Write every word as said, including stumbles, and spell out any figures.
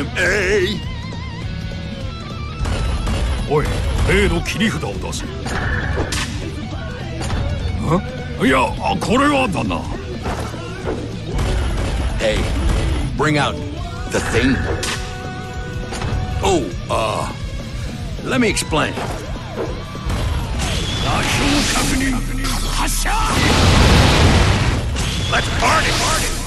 えい。 おい、例の切り札を出せ。ん？いや、これはだな。 Hey, bring out the thing. Oh, uh, let me explain. 座標確認発射。 Let's party! party.